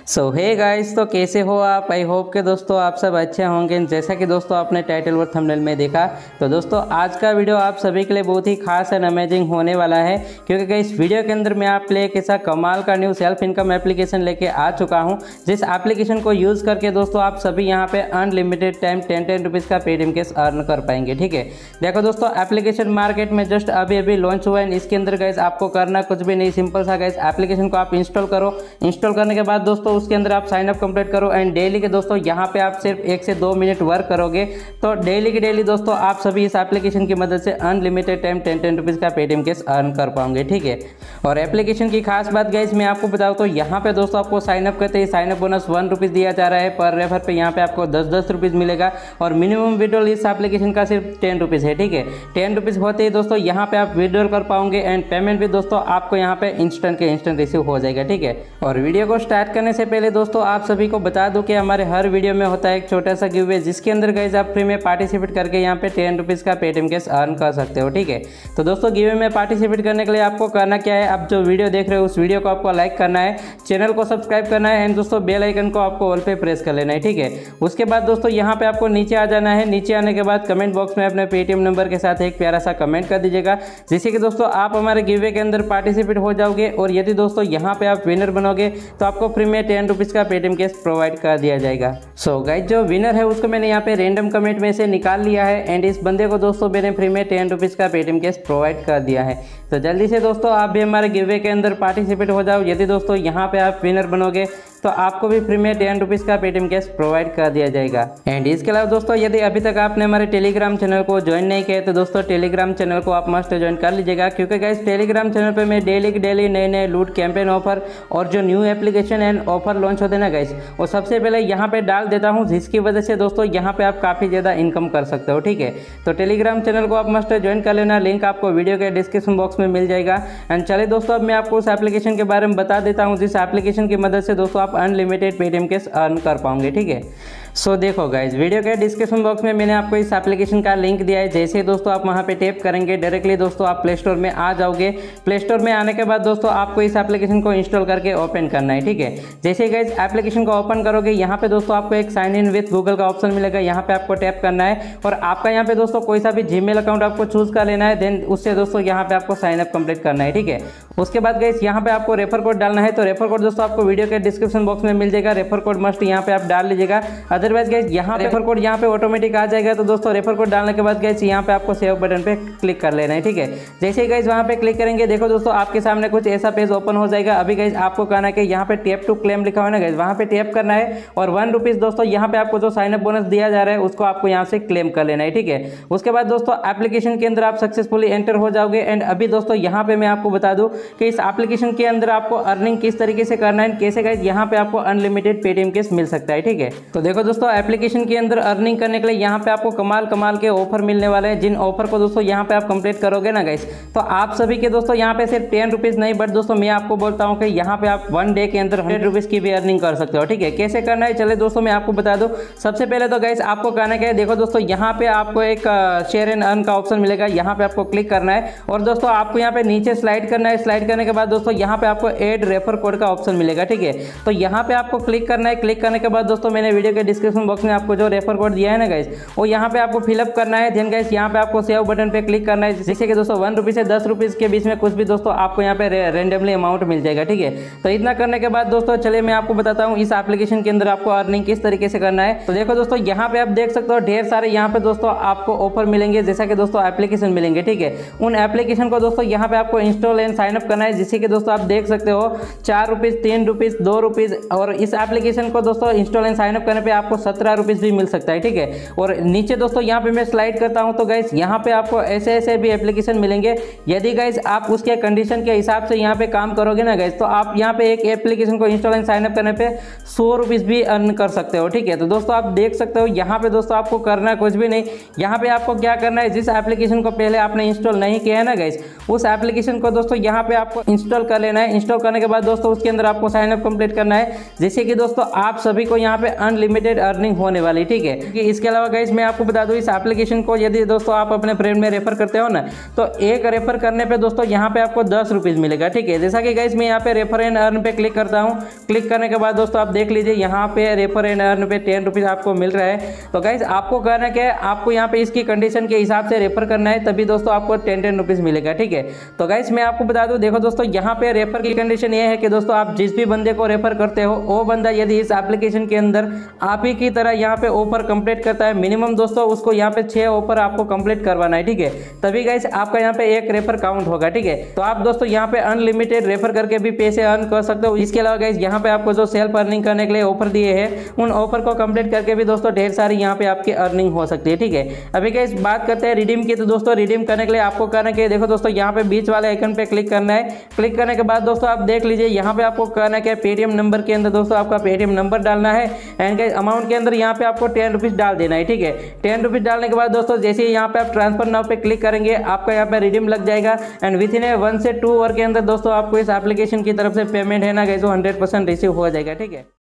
सो hey guys, तो कैसे हो आप। आई होप के दोस्तों आप सब अच्छे होंगे। जैसा कि दोस्तों आपने टाइटल और थंबनेल में देखा, तो दोस्तों आज का वीडियो आप सभी के लिए बहुत ही खास एंड अमेजिंग होने वाला है, क्योंकि इस वीडियो के अंदर मैं आपके लिए एक ऐसा कमाल का न्यू सेल्फ इनकम एप्लीकेशन लेके आ चुका हूं, जिस एप्लीकेशन को यूज़ करके दोस्तों आप सभी यहां पे अनलिमिटेड टाइम 10 रुपीज़ का पेटीएम कैश अर्न कर पाएंगे। ठीक है, देखो दोस्तों एप्लीकेशन मार्केट में जस्ट अभी लॉन्च हुआ है। इसके अंदर गाइस आपको करना कुछ भी नहीं, सिंपल सा गाइस एप्लीकेशन को आप इंस्टॉल करो। इंस्टॉल करने के बाद दोस्तों उसके अंदर आप साइन अप कंप्लीट करो एंड डेली के दोस्तों यहाँ पे आप सिर्फ 1 से 2 मिनट वर्क करोगे तो डेली के डेली दोस्तों आप सभी इस एप्लीकेशन की मदद से अनलिमिटेड टाइम 10 रुपीज़ का पेटीएम कैश अर्न कर पाओगे। ठीक है, और एप्लीकेशन की खास बात गाइस मैं आपको बताऊँ तो यहाँ पे दोस्तों आपको साइन अप करते ही साइन अप बोनस 1 रुपीज़ दिया जा रहा है पर रेफर पे। यहाँ पे आपको 10 रुपीज़ मिलेगा और मिनिमम विड्रॉल इस एप्लीकेशन का सिर्फ 10 रुपीज़ है। ठीक है, 10 रुपीज़ होते ही दोस्तों यहाँ पे आप विड्रॉल कर पाओगे एंड पेमेंट भी दोस्तों आपको यहाँ पे इंस्टेंट के इंस्टेंट रिसीव हो जाएगा। ठीक है, और वीडियो को स्टार्ट करने से पहले दोस्तों आप सभी को बता दूं कि हमारे हर वीडियो में होता है एक छोटा सा गिव अवे, जिसके अंदर गाइस आप फ्री में पार्टिसिपेट करके यहाँ पे 10 रुपीज़ का पेटीएम कैश अर्न कर सकते हो। ठीक है, तो दोस्तों गिव अवे में पार्टिसिपेट करने के लिए आपको करना क्या है, आप जो वीडियो देख रहे हो उस वीडियो को आपको लाइक करना है, चैनल को सब्सक्राइब करना है एंड दोस्तों बेल आइकन को आपको ऑल पे प्रेस कर लेना है। ठीक है, उसके बाद दोस्तों यहाँ पे आपको नीचे आ जाना है। नीचे आने के बाद कमेंट बॉक्स में अपने पेटीएम नंबर के साथ एक प्यारा सा कमेंट कर दीजिएगा, जिससे कि दोस्तों आप हमारे गिव अवे के अंदर पार्टिसिपेट हो जाओगे। और यदि दोस्तों यहाँ पे आप विनर बनोगे तो आपको फ्री में 10 रुपीज़ का पेटीएम कैश प्रोवाइड कर दिया जाएगा। सो गाइस जो विनर है उसको मैंने यहाँ पे रैंडम कमेंट में से निकाल लिया है एंड इस बंदे को दोस्तों मैंने फ्री में 10 रुपीज़ का पेटीएम कैश प्रोवाइड कर दिया है। तो जल्दी से दोस्तों आप भी हमारे गिव अवे के अंदर पार्टिसिपेट हो जाओ। यदि दोस्तों यहाँ पे आप विनर बनोगे तो आपको भी फ्री में 10 रुपीज़ का पेटीएम कैश प्रोवाइड कर दिया जाएगा। एंड इसके अलावा दोस्तों यदि अभी तक आपने हमारे टेलीग्राम चैनल को ज्वाइन नहीं किया तो दोस्तों टेलीग्राम चैनल को आप मस्ट ज्वाइन कर लीजिएगा, क्योंकि गाइस टेलीग्राम चैनल पे मैं डेली की डेली नए नए लूट कैंपेन ऑफर और जो new application and offer launch होते हैं ना गाइस, वो सबसे पहले यहाँ पे डाल देता हूँ, जिसकी वजह से दोस्तों यहाँ पे आप काफ़ी ज़्यादा इनकम कर सकते हो। ठीक है, तो टेलीग्राम चैनल को आप मस्ट ज्वाइन कर लेना, लिंक आपको वीडियो के डिस्क्रिप्शन बॉक्स में मिल जाएगा। एंड चलिए दोस्तों अब मैं आपको उस एप्लीकेशन के बारे में बता देता हूँ, जिस एप्लीकेशन की मदद से दोस्तों आप अनलिमिटेड पेटीएम कैश अर्न कर पाओगे। ठीक है, सो देखो गाइज वीडियो के डिस्क्रिप्शन बॉक्स में मैंने आपको इस एप्लीकेशन का लिंक दिया है। जैसे दोस्तों आप वहां पे टैप करेंगे डायरेक्टली दोस्तों आप प्ले स्टोर में आ जाओगे। प्ले स्टोर में आने के बाद दोस्तों आपको इस एप्लीकेशन को इंस्टॉल करके ओपन करना है। ठीक है, जैसे गाइज एप्लीकेशन को ओपन करोगे यहाँ पे दोस्तों आपको एक साइन इन विथ गूगल का ऑप्शन मिलेगा, यहाँ पे आपको टैप करना है और आपका यहाँ पे दोस्तों कोई सा भी जीमेल अकाउंट आपको चूज कर लेना है। देन उससे दोस्तों यहाँ पे आपको साइन अप कंप्लीट करना है। ठीक है, उसके बाद गाइज यहाँ पे आपको रेफर कोड डालना है, तो रेफर कोड दोस्तों आपको वीडियो के डिस्क्रिप्शन बॉक्स में मिल जाएगा। रेफर कोड मस्ट यहाँ पे आप डाल लीजिएगा, अदरवाइज गाइज यहाँ रेफर कोड यहाँ पे ऑटोमेटिक आ जाएगा। तो दोस्तों रेफर कोड डालने के बाद गाइस यहाँ पे आपको सेव बटन पे क्लिक कर लेना है। ठीक है, जैसे ही गाइस वहाँ पे क्लिक करेंगे देखो दोस्तों आपके सामने कुछ ऐसा पेज ओपन हो जाएगा। अभी गाइस आपको करना है कि यहाँ पे टैप टू क्लेम लिखा हुआ है ना गाइस, वहाँ पे टैप करना है और 1 रुपीज़ दोस्तों यहाँ पे आपको जो साइन अप बोनस दिया जा रहा है उसको आपको यहाँ से क्लेम कर लेना है। ठीक है, उसके बाद दोस्तों एप्लीकेशन के अंदर आप सक्सेसफुली एंटर हो जाओगे। एंड अभी दोस्तों यहाँ पे मैं आपको बता दूँ कि इस एप्लीकेशन के अंदर आपको अर्निंग किस तरीके से करना है, कैसे गाइस यहाँ पे आपको अनलिमिटेड पेटीएम कैश मिल सकता है। ठीक है, तो देखो दोस्तों एप्लीकेशन के अंदर अर्निंग करने के लिए यहाँ पे आपको कमाल के ऑफर मिलने वाले हैं, जिन ऑफर को दोस्तों यहाँ पे आप कंप्लीट करोगे ना गाइस तो आप सभी के दोस्तों यहाँ पे सिर्फ 10 रुपीज़ नहीं, बट दोस्तों मैं आपको बोलता हूँ कि यहाँ पे आप 1 डे के अंदर 100 रुपीज़ की भी अर्निंग कर सकते हो। ठीक है, कैसे करना है चले दोस्तों मैं आपको बता दूँ। सबसे पहले तो गाइस आपको करना क्या है, देखो दोस्तों यहाँ पे आपको एक शेयर एंड अर्न का ऑप्शन मिलेगा, यहाँ पे आपको क्लिक करना है और दोस्तों आपको यहाँ पे नीचे स्लाइड करना है। स्लाइड करने के बाद दोस्तों यहाँ पे आपको एड रेफर कोड का ऑप्शन मिलेगा। ठीक है, तो यहाँ पे आपको क्लिक करना है। क्लिक करने के बाद दोस्तों मैंने वीडियो के डिस्क्रिप्शन बॉक्स में आपको जो रेफर कोड दिया है ना गाइस, वो यहाँ पे आपको फिलअप करना है। देन गाइस यहाँ पे आपको सेव बटन पे क्लिक करना है, जिससे कि दोस्तों 1 रुपये से 10 रुपीज़ के बीच में कुछ भी दोस्तों आपको यहाँ पे रैंडमली अमाउंट मिल जाएगा। ठीक है, तो इतना करने के बाद दोस्तों चलिए मैं आपको बताता हूँ इस एप्लीकेशन के अंदर आपको अर्निंग किस तरीके से करना है। तो देखो दोस्तों यहाँ पे आप देख सकते हो ढेर सारे यहाँ पे दोस्तों आपको ऑफर मिलेंगे, जैसा कि दोस्तों एप्लीकेशन मिलेंगे। ठीक है, उन एप्लीकेशन को दोस्तों यहाँ पे आपको इंस्टॉल एंड साइन अप करना है, जिससे कि दोस्तों आप देख सकते हो 4 रुपीज़, 3 रुपीज़, 2 रुपीज़ और इस एप्लीकेशन को दोस्तों इंस्टॉल एंड साइन अप करने पर आपको 17 रुपीज़ भी मिल सकता है। ठीक है, और नीचे दोस्तों यहाँ पे मैं स्लाइड करता हूँ तो गाइस यहाँ पे आपको ऐसे भी एप्लीकेशन मिलेंगे। यदि गाइस आप उसके कंडीशन के हिसाब से यहाँ पे काम करोगे ना गाइस, तो आप यहाँ पे एक एप्लीकेशन को इंस्टॉल एंड साइन अप करने पे 100 रुपीज़ भी अर्न कर सकते हो। ठीक है, तो दोस्तों आप देख सकते हो यहाँ पे दोस्तों आपको करना कुछ भी नहीं। यहाँ पे आपको क्या करना है, जिस एप्लीकेशन को पहले आपने इंस्टॉल नहीं किया है ना गाइस, उस एप्लीकेशन को दोस्तों यहाँ पे आपको इंस्टॉल कर लेना है। इंस्टॉल करने के बाद दोस्तों उसके अंदर आपको साइन अप कंप्लीट करना है, जिससे कि दोस्तों आप सभी को यहाँ पे अनलिमिटेड अर्निंग होने वाली, ठीक है। कि इसके अलावा गाइस मैं आपको बता दूं, इस एप्लीकेशन को यदि दोस्तों आप अपने फ्रेंड में रेफर करते हो ना, तो एक रेफर करने पे दोस्तों यहाँ पे आपको 10 रुपीज़ मिलेगा, ठीक है। जैसा कि गाइस मैं यहाँ पे रेफर एंड अर्न पे क्लिक करता हूँ। क्लिक करने के बाद दोस्तों आप देख लीजिए यहाँ पे रेफर एंड अर्न पे 10 रुपीज़ आपको मिल रहा है। तो गाइस आपको करना क्या है, आपको यहाँ पे इसकी कंडीशन के हिसाब से रेफर करना है, तभी दोस्तों आपको 10 रुपीज़ मिलेगा, ठीक है। तो गाइस मैं आपको बता दूं, देखो दोस्तों यहाँ पे रेफर की कंडीशन ये है कि दोस्तों आप जिस भी बंदे को रेफर करते हो, वो बंदा यदि इस एप्लीकेशन के अंदर आप ही की तरह यहाँ पे ऑफर कंप्लीट करता है, मिनिमम दोस्तों उसको यहाँ पे 6 ऑफर आपको कंप्लीट करवाना है, ठीक है। तभी गाइस आपका यहाँ पे एक रेफर काउंट होगा, ठीक है। तो आप दोस्तों यहाँ पे अनलिमिटेड रेफर करके भी पैसे अर्न कर सकते हो। इसके अलावा गाइस यहाँ पे आपको जो सेल्फ अर्निंग करने के लिए ऑफर दिए हैं, उन ऑफर को कंप्लीट करके भी दोस्तों ढेर सारी यहाँ पे आपकी अर्निंग हो सकती है, ठीक है। अभी गाइस बात करते हैं रिडीम की। तो दोस्तों रिडीम करने के लिए आपको करना क्या है, देखो दोस्तों यहाँ पे बीच वाले आइकन पे क्लिक करना है। क्लिक करने के बाद दोस्तों आप देख लीजिए यहाँ पे आपको करना क्या है, पेटीएम नंबर के अंदर दोस्तों आपका पेटीएम नंबर डालना है एंड गाइस अमाउंट के अंदर यहाँ पे आपको 10 रुपीज़ डाल देना है, ठीक है। 10 रुपीज़ डालने के बाद दोस्तों जैसे ही यहाँ पे आप ट्रांसफर नाउ पे क्लिक करेंगे, आपका यहाँ पे रिडीम लग जाएगा एंड विद इन 1 से 2 आवर के अंदर दोस्तों आपको इस एप्लीकेशन की तरफ से पेमेंट है ना गाइस, वो 100% रिसीव हो जाएगा, ठीक है।